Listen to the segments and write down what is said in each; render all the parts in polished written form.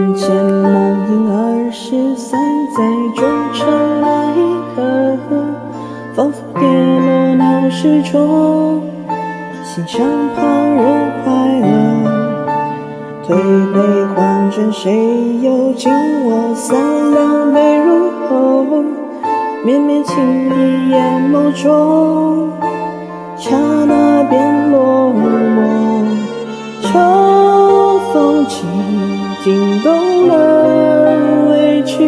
魂牵梦萦23，在终成那一刻，仿佛跌落闹市中，欣赏旁人快乐。推杯换盏，谁又敬我3两杯入喉？绵绵情意眼眸中，刹那便落寞。秋风起，惊动了委屈。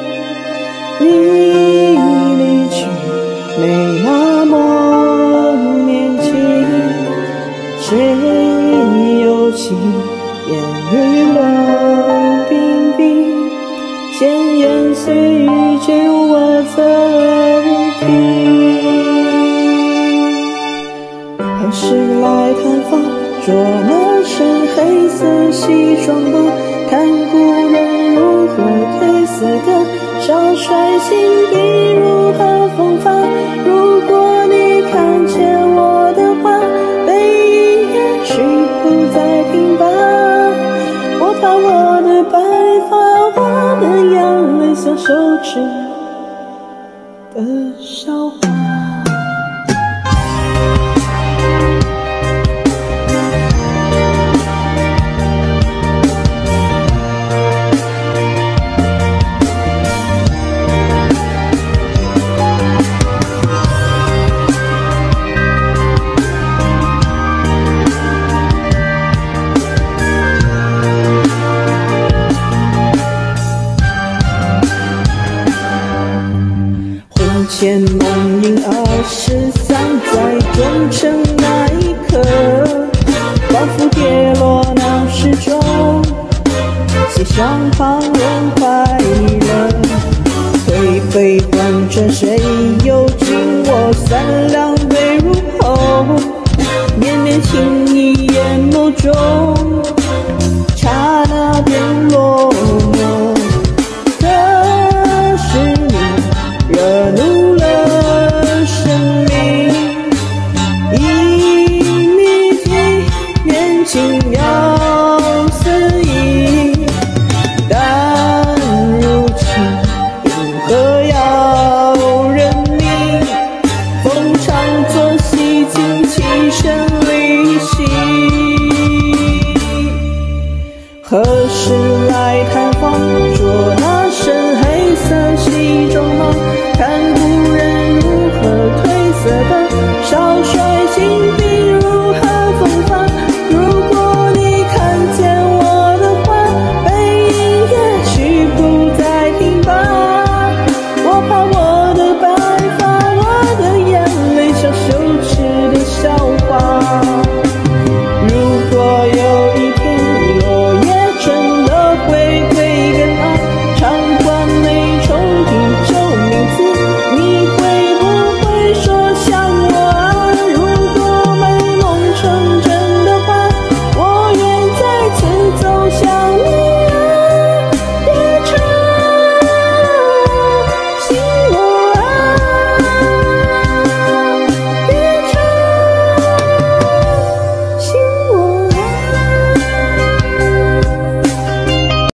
你离去，没那么年轻。谁又起？烟雨冷冰冰，闲言碎语皆如我侧听。何时来探访？着那身黑色西装吗？看故人如何褪色的少帅，心底如何风发？如果你看见我的话，背影也许不再听吧。我怕我的白发，我们养泪像手指的笑话。牵梦萦23，在终成那一刻，仿佛跌落闹市中，欣赏旁人快乐。推杯换盏，谁又敬我3两杯入喉？绵绵情意眼眸中，刹那便落寞。可是你惹怒了生命，一谜题缘尽了色意。但如今因何要人命？逢场作戏，尽其身离席。何时来探访？着那身黑色西装吗？看故人